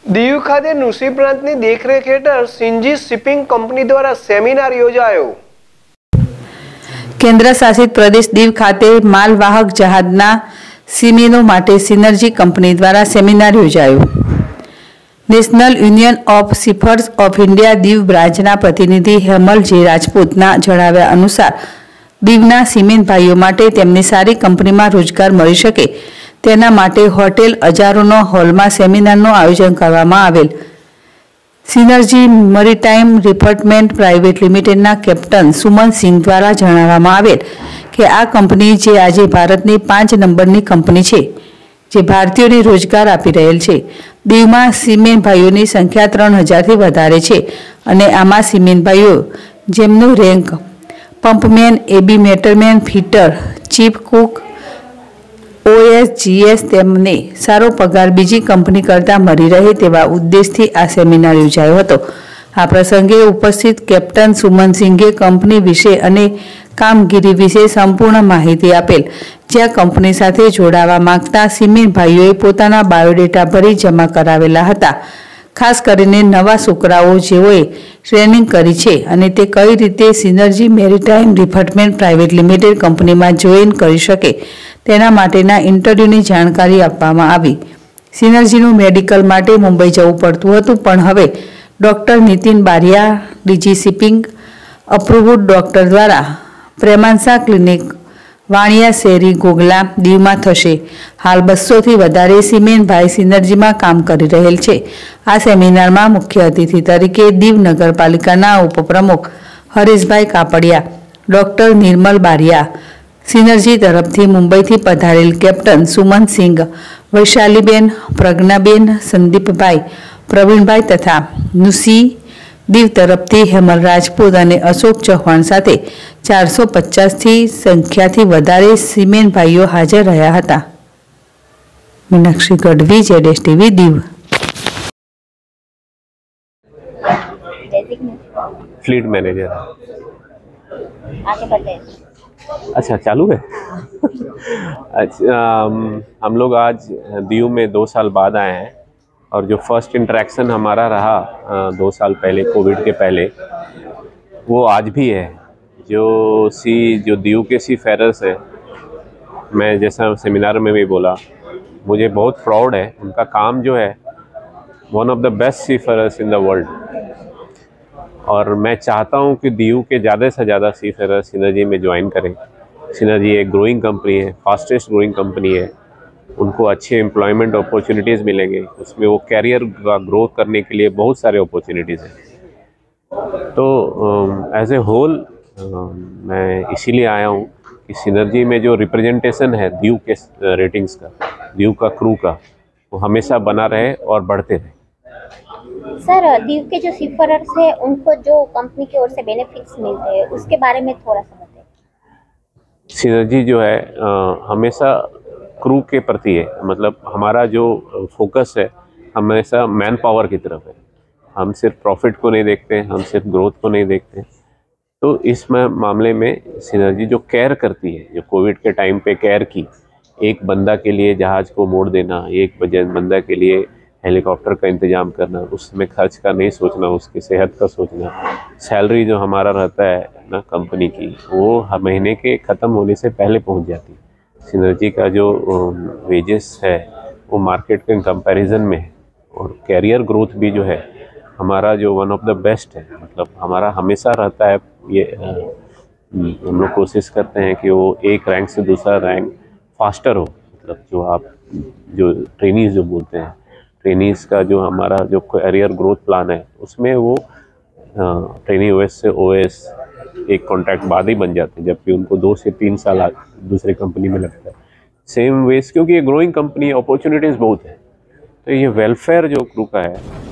દીવ ખાતે નુસી પ્રાંતની દેખરેખ હેઠળ સિંજી શિપિંગ કંપની દ્વારા સેમિનાર યોજાયો। કેન્દ્ર શાસિત પ્રદેશ દીવ ખાતે માલવાહક જહાજના સિમેનો માટે સિનર્જી કંપની દ્વારા સેમિનાર યોજાયો। National Union of Shippers of India Diu બ્રાન્ચના પ્રતિનિધિ હેમલ જે રાજપૂતના જણાવ્યા અનુસાર દીવના સિમેન ભાઈઓ માટે તેમની સારી કંપનીમાં રોજગાર મળી શકે તેના માટે હોટેલ અજારોનો હોલમાં સેમિનારનું આયોજન કરવામાં આવેલ। સિનર્જી મેરીટાઈમ રિફર્ટમેન્ટ પ્રાઇવેટ લિમિટેડના કેપ્ટન સુમન સિંહ દ્વારા જણાવવામાં આવેલ કે આ કંપની જે આજે ભારતની 5 નંબરની કંપની છે જે ભારતીયોને રોજગાર આપી રહેલ છે। દીવમાં સિમેન ભાઈઓની સંખ્યા 3000થી વધારે છે અને આમાં સિમેન ભાઈઓ જેમનું rank pumpman, AB motorman, fitter, chief cook, OSGS તેમને સારો પગાર બીજી કંપની કરતાં મળી રહે તેવા ઉદ્દેશથી આ સેમિનાર યોજાયો હતો। આ પ્રસંગે ઉપસ્થિત કેપ્ટન સુમનસિંઘે કંપની વિશે અને કામગીરી વિશે સંપૂર્ણ માહિતી આપેલ, જ્યાં કંપની સાથે જોડાવા માંગતા સિમેન ભાઈઓએ પોતાના બાયોડેટા ભરી જમા કરાવેલા હતા। ખાસ કરીને નવા છોકરાઓ જેઓએ ટ્રેનિંગ કરી છે અને તે કઈ રીતે Synergy Maritime Recruitment Private Limited કંપનીમાં જોઈન કરી શકે તેના માટેના ઇન્ટરવ્યૂની જાણકારી આપવામાં આવી। સિનર્જીનું મેડિકલ માટે મુંબઈ જવું પડતું હતું, પણ હવે doctor Nitin Bariya DG shipping approved doctor દ્વારા પ્રેમાંશા ક્લિનિક વાણિયા શેરી ગોગલા દીવમાં થશે। હાલ 200થી વધારે સિમેન ભાઈ સિનર્જીમાં કામ કરી રહેલ છે। આ સેમિનારમાં મુખ્ય અતિથિ તરીકે દીવ નગરપાલિકાના ઉપપ્રમુખ હરીશભાઈ કાપડિયા, ડૉક્ટર નિર્મલ બારિયા, સિનર્જી તરફથી મુંબઈથી પધારેલ કેપ્ટન સુમન સિંઘ, વૈશાલીબેન, પ્રજ્ઞાબેન, સંદીપભાઈ, પ્રવીણભાઈ તથા નુસી દીવ તરફથી હેમલ રાજપૂત અને અશોક ચૌહાણ સાથે 450થી સંખ્યાથી વધારે સિમેન ભાઈઓ હાજર રહ્યા હતા। Meenakshi Gadhvi, ZSTV Diu. Fleet manager. आगे बताइए। अच्छा, चालू है। अच्छा, हम लोग आज दीव में 2 साल बाद आए हैं और जो फर्स्ट इंटरेक्शन हमारा रहा 2 साल पहले, कोविड के पहले, वो आज भी है। जो दीव के सी फेरर्स है, मैं जैसा सेमिनार में भी बोला, मुझे बहुत प्राउड है। उनका काम जो है one of the best seafarers in the world, और मैं चाहता हूँ कि दीव के ज़्यादा से ज़्यादा सी फेरर्स सिनर्जी में ज्वाइन करें। सिनर्जी एक ग्रोइंग कंपनी है, फास्टेस्ट ग्रोइंग कंपनी है। उनको अच्छे एम्प्लॉयमेंट अपॉर्चुनिटीज़ मिलेंगे, उसमें वो कैरियर का ग्रोथ करने के लिए बहुत सारे अपॉर्चुनिटीज़ हैं। तो एज ए होल मैं इसीलिए आया हूँ कि सिनर्जी में जो रिप्रेजेंटेशन है दीव के रेटिंग्स का, दीव का क्रू का, वो हमेशा बना रहे और बढ़ते रहे। सर, दीव के जो सीफरर्स हैं उनको जो कंपनी की ओर से बेनिफिट्स मिलते हैं उसके बारे में थोड़ा सा बताइए। सिनर्जी जो है हमेशा क्रू के प्रति है, मतलब हमारा जो फोकस है हमेशा मैन पावर की तरफ है। हम सिर्फ प्रॉफिट को नहीं देखते, हम सिर्फ ग्रोथ को नहीं देखते। तो इस मामले में सिनर्जी जो केयर करती है, जो कोविड के टाइम पे केयर की, एक बंदा के लिए जहाज़ को मोड़ देना, एक बंदा के लिए हेलीकॉप्टर का इंतज़ाम करना, उसमें खर्च का नहीं सोचना, उसकी सेहत का सोचना, सैलरी जो हमारा रहता है ना कंपनी की, वो हर महीने के ख़त्म होने से पहले पहुंच जाती है। सिनर्जी का जो वेजेस है वो मार्केट के कंपैरिजन में है, और कैरियर ग्रोथ भी जो है हमारा जो वन ऑफ द बेस्ट है। मतलब हमारा हमेशा रहता है ये, हम लोग कोशिश करते हैं कि वो एक रैंक से दूसरा रैंक फास्टर हो। मतलब जो ट्रेनीज़ जो बोलते हैं, ट्रेनीज़ का जो हमारा जो कैरियर ग्रोथ प्लान है, उसमें वो ट्रेनी OS से OS एक कॉन्ट्रैक्ट बाद ही बन जाते हैं, जबकि उनको 2 से 3 साल दूसरे कंपनी में लगता है। सेम वेज, क्योंकि ये ग्रोइंग कंपनी है, अपॉर्चुनिटीज़ बहुत है। तो ये वेलफेयर जो क्रू का है